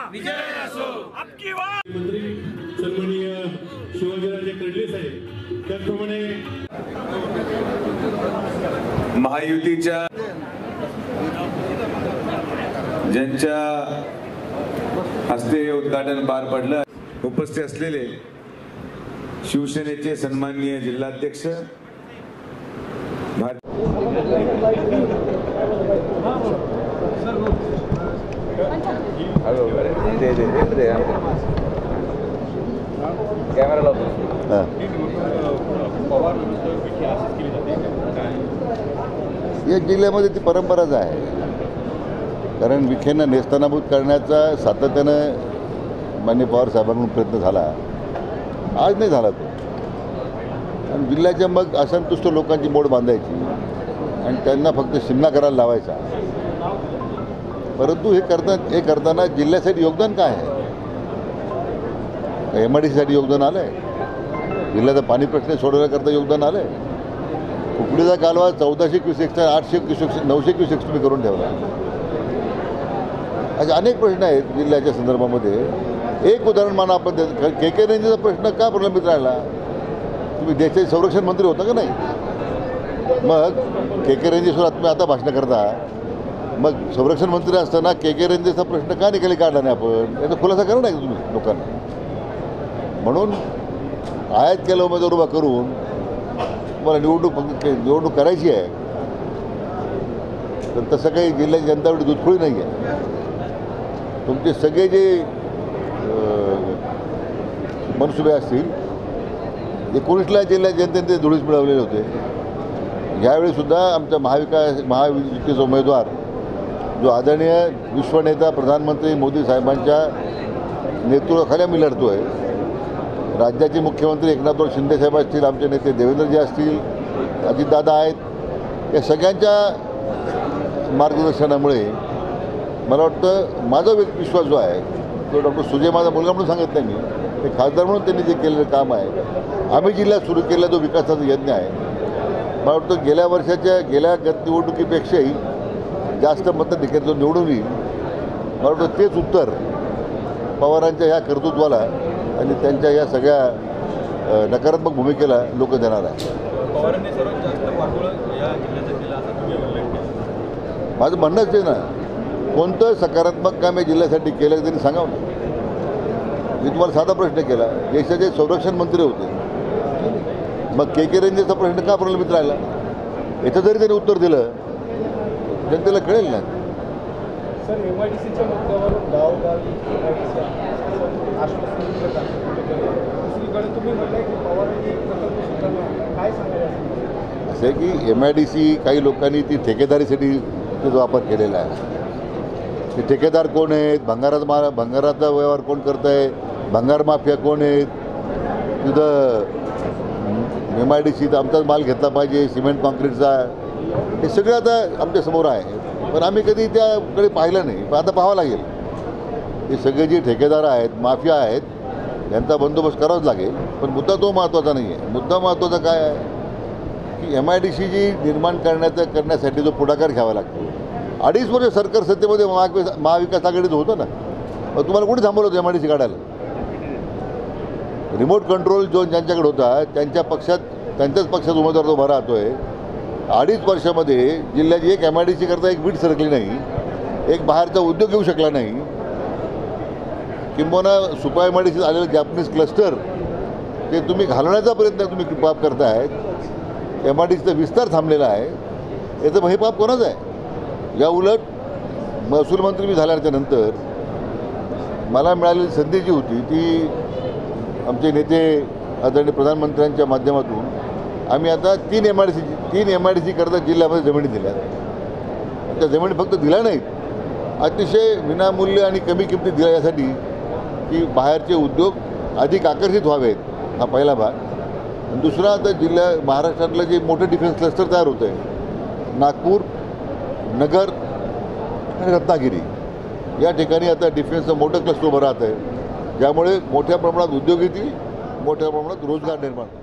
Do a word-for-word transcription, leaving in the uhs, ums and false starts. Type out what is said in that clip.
विजय असो आपकी वाट। मंत्री सन्माननीय शिवाजीराजे कडले साहेब त्याचप्रमाणे महायुतीच्या ज्यांच्या हस्ते उद्घाटन पार पडलं, उपस्थित असलेले शिवसेनेचे सन्माननीय जिल्हाध्यक्ष कॅमेरा लावतो। या जिल्ह्यामध्ये ती परंपराच आहे, कारण विखेंना नेस्तनाबूत करण्याचा सातत्यानं माननीय पवार साहेबांकडून प्रयत्न झाला, आज नाही झाला तो। आणि जिल्ह्याच्या मग असंतुष्ट लोकांची मोड बांधायची आणि त्यांना फक्त शिमना करायला लावायचा। परंतु हे करता हे करताना जिल्ह्यासाठी योगदान काय आहे? एम आय डी सीसाठी योगदान आलं आहे, जिल्ह्याचा पाणी प्रश्न सोडवण्याकरता योगदान आलं आहे। कुकडीचा कालवा चौदाशे क्युसेक्सचा आठशे क्युसेक्स नऊशे क्युसेक्स तुम्ही करून ठेवला। असे अनेक प्रश्न आहेत जिल्ह्याच्या संदर्भामध्ये। एक उदाहरण माना, आपण के के रेंजचा प्रश्न का प्रलंबित राहिला? तुम्ही देशाचे संरक्षण मंत्री होता का नाही? मग के के रेंजेसवर तुम्ही आता भाषण करता, मग संरक्षण मंत्री असताना के के रेंजेचा प्रश्न का निकाली काढला नाही आपण? याचा खुलासा करा नाही तुम्ही लोकांना। म्हणून आयात केलं उमेदवार उभा करून मला निवडणूक निवडणूक करायची आहे, तर तसं काही जिल्ह्याची जनता एवढी दुधखोळी नाही आहे। तुमचे सगळे जे मनसुबे असतील एकोणीसला जिल्ह्यात जनतेने ते धुळीस मिळवलेले होते। यावेळीसुद्धा आमचा महाविकास महायुतीचा उमेदवार जो आदरणीय विश्वनेता प्रधानमंत्री मोदी साहेबांच्या नेतृत्वाखाली आम्ही लढतो आहे। राज्याचे मुख्यमंत्री एकनाथ शिंदे साहेब असतील, आमचे नेते देवेंद्रजी असतील, अजितदादा आहेत, या सगळ्यांच्या मार्गदर्शनामुळे मला वाटतं माझा विश्वास जो आहे तो डॉक्टर सुजय माझा मुलगा म्हणून सांगत नाही मी, ते खासदार म्हणून त्यांनी जे केलेलं काम आहे, आम्ही जिल्ह्यात सुरू केलेला जो विकासाचा यज्ञ आहे, मला वाटतं गेल्या वर्षाच्या गेल्या गत निवडणुकीपेक्षाही जास्त मतं निकेतून निवडून येईल। मला वाटतं तेच उत्तर पवारांच्या ह्या कर्तृत्वाला आणि त्यांच्या या सगळ्या नकारात्मक भूमिकेला लोक देणार आहे। माझं म्हणणंच आहे ना, कोणतं सकारात्मक काम या जिल्ह्यासाठी केलं त्यांनी सांगावं ना। मी तुम्हाला साधा प्रश्न केला, देशाचे संरक्षण मंत्री होते, मग के के रेंजेचा प्रश्न का प्रलंबित राहिला? याचं जरी त्यांनी उत्तर दिलं जनतेला कळेल ना। सर, एम आय डी सीच्या मुद्द्यावर गावोगावी दुसरीकडे तुम्ही म्हटलंय की पवारांनी प्रकल्प सुधारला, काय सांगायला? असं आहे की एम आय डी सी काही लोकांनी ती ठेकेदारीसाठी त्याचा वापर केलेला आहे। ते ठेकेदार कोण आहेत? भंगाराचा मा भंगाराचा व्यवहार कोण करत आहे? भंगार माफिया कोण आहेत? तिथं एम आय डी सीचा आमचाच माल घेतला पाहिजे, सिमेंट कॉन्क्रीटचा, हे सगळं आता आमच्यासमोर आहे, पण आम्ही कधी त्याकडे पाहिलं नाही, पण आता पाहावं लागेल। हे सगळे जे ठेकेदार आहेत, माफिया आहेत, यांचा बंदोबस्त करावाच लागेल। पण मुद्दा तो महत्त्वाचा नाही आहे। मुद्दा महत्त्वाचा काय आहे की एम आय डी सी जी निर्माण करण्याचा करण्यासाठी जो पुढाकार घ्यावा लागतो, अडीच वर्ष सरकार सत्तेमध्ये महाविकास महाविकास आघाडीचं होतं ना, मग तुम्हाला कुठे थांबवलं होतं एम आय डी सी काढायला? रिमोट कंट्रोल जो ज्यांच्याकडे होता त्यांच्या पक्षात त्यांच्याच पक्षात उमेदवार उभा राहतो आहे। अडीच वर्षामध्ये जिल्ह्याची एक एम आय डी सी करता एक वीट सरकली नाही, एक बाहेरचा उद्योग येऊ शकला नाही, किंबहुना सुपा एम आय डी सीत आलेलं जॅपनीज क्लस्टर ते तुम्ही घालवण्याचा प्रयत्न तुम्ही पाप करतायत। एम आय डी सीचा विस्तार थांबलेला आहे, याचं हे पाप कोणाचं आहे? या उलट महसूल मंत्री मी झाल्याच्या नंतर मला मिळालेली संधी जी होती ती आमचे नेते आदरणीय प्रधानमंत्र्यांच्या माध्यमातून आम्ही आता तीन एम आय डी सी तीन एम आय डी सी करता जिल्ह्यामध्ये जमिनी दिल्या। त्या जमिनी फक्त दिल्या नाहीत, अतिशय विनामूल्य आणि कमी किमतीत दिल्या यासाठी की बाहेरचे उद्योग अधिक आकर्षित व्हावेत, हा पहिला भाग। दुसरा, आता जिल्ह्या महाराष्ट्रातलं जे मोठं डिफेन्स क्लस्टर तयार होतं आहे, नागपूर, नगर आणि रत्नागिरी या ठिकाणी आता डिफेन्सचं मोठं क्लस्टर उभं राहत आहे, ज्यामुळे मोठ्या प्रमाणात उद्योग येतील, मोठ्या प्रमाणात रोजगार निर्माण